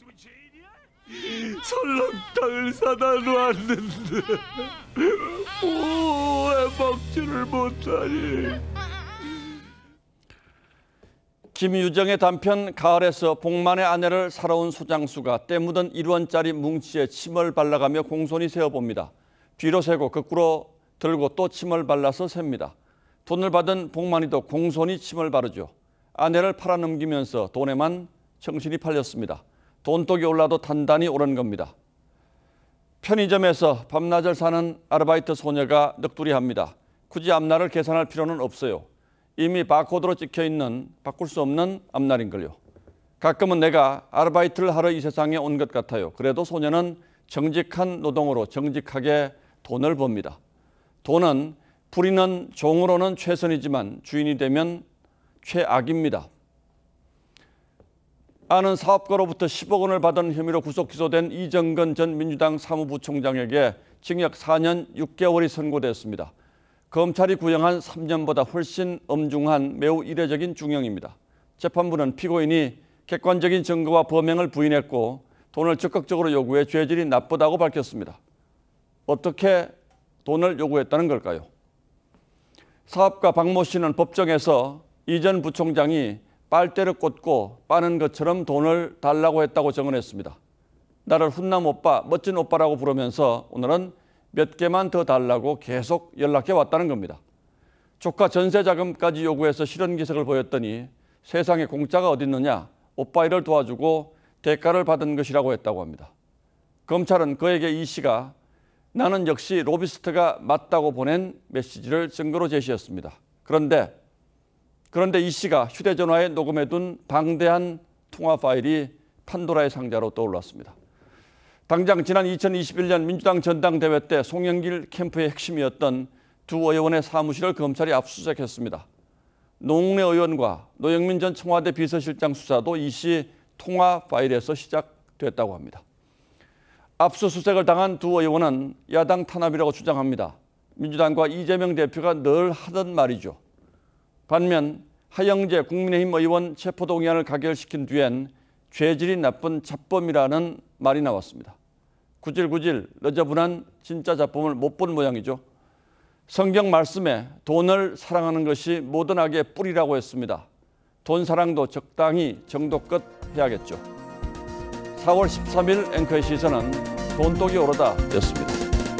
설렁탕을 사다 놓았는데 왜 먹지를 못하니. 김유정의 단편 가을에서 복만의 아내를 살아온 소장수가 때 묻은 1원짜리 뭉치에 침을 발라가며 공손히 세어봅니다. 뒤로 세고 거꾸로 들고 또 침을 발라서 셉니다. 돈을 받은 복만이도 공손히 침을 바르죠. 아내를 팔아넘기면서 돈에만 정신이 팔렸습니다. 돈독이 올라도 단단히 오른 겁니다. 편의점에서 밤낮을 사는 아르바이트 소녀가 넋두리합니다. 굳이 앞날을 계산할 필요는 없어요. 이미 바코드로 찍혀있는 바꿀 수 없는 앞날인걸요. 가끔은 내가 아르바이트를 하러 이 세상에 온 것 같아요. 그래도 소녀는 정직한 노동으로 정직하게 돈을 법니다. 돈은 부리는 종으로는 최선이지만 주인이 되면 최악입니다. 아는 사업가로부터 10억 원을 받은 혐의로 구속 기소된 이정건 전 민주당 사무부총장에게 징역 4년 6개월이 선고됐습니다. 검찰이 구형한 3년보다 훨씬 엄중한 매우 이례적인 중형입니다. 재판부는 피고인이 객관적인 증거와 범행을 부인했고 돈을 적극적으로 요구해 죄질이 나쁘다고 밝혔습니다. 어떻게 돈을 요구했다는 걸까요? 사업가 박모 씨는 법정에서 이 전 부총장이 빨대를 꽂고 빠는 것처럼 돈을 달라고 했다고 증언했습니다. 나를 훈남 오빠, 멋진 오빠라고 부르면서 오늘은 몇 개만 더 달라고 계속 연락해 왔다는 겁니다. 조카 전세 자금까지 요구해서 실언기색을 보였더니 세상에 공짜가 어디 있느냐, 오빠 일을 도와주고 대가를 받은 것이라고 했다고 합니다. 검찰은 그에게 이 씨가 나는 역시 로비스트가 맞다고 보낸 메시지를 증거로 제시했습니다. 그런데 이 씨가 휴대전화에 녹음해둔 방대한 통화 파일이 판도라의 상자로 떠올랐습니다. 당장 지난 2021년 민주당 전당대회 때 송영길 캠프의 핵심이었던 두 의원의 사무실을 검찰이 압수수색했습니다. 노웅래 의원과 노영민 전 청와대 비서실장 수사도 이 씨 통화 파일에서 시작됐다고 합니다. 압수수색을 당한 두 의원은 야당 탄압이라고 주장합니다. 민주당과 이재명 대표가 늘 하던 말이죠. 반면 하영재 국민의힘 의원 체포동의안을 가결시킨 뒤엔 죄질이 나쁜 잡범이라는 말이 나왔습니다. 구질구질 너저분한 진짜 잡범을 못 본 모양이죠. 성경 말씀에 돈을 사랑하는 것이 모든 악의 뿌리라고 했습니다. 돈 사랑도 적당히 정도껏 해야겠죠. 4월 13일 앵커의 시선은 돈독이 오르다 였습니다.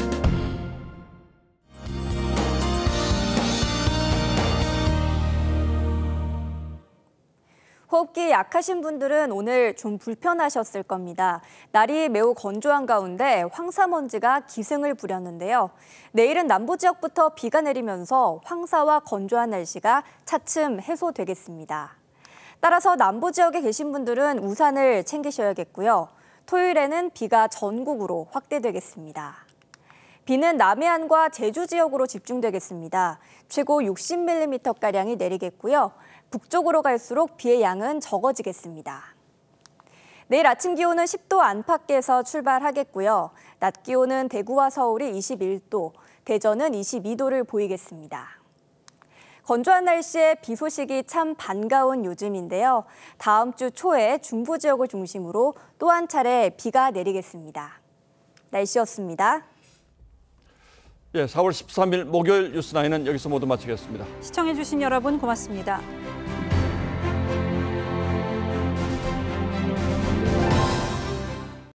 호흡기 약하신 분들은 오늘 좀 불편하셨을 겁니다. 날이 매우 건조한 가운데 황사먼지가 기승을 부렸는데요. 내일은 남부 지역부터 비가 내리면서 황사와 건조한 날씨가 차츰 해소되겠습니다. 따라서 남부 지역에 계신 분들은 우산을 챙기셔야겠고요. 토요일에는 비가 전국으로 확대되겠습니다. 비는 남해안과 제주 지역으로 집중되겠습니다. 최고 60mm가량이 내리겠고요. 북쪽으로 갈수록 비의 양은 적어지겠습니다. 내일 아침 기온은 10도 안팎에서 출발하겠고요. 낮 기온은 대구와 서울이 21도, 대전은 22도를 보이겠습니다. 건조한 날씨에 비 소식이 참 반가운 요즘인데요. 다음 주 초에 중부 지역을 중심으로 또 한 차례 비가 내리겠습니다. 날씨였습니다. 4월 13일 목요일 뉴스9는 여기서 모두 마치겠습니다. 시청해주신 여러분 고맙습니다.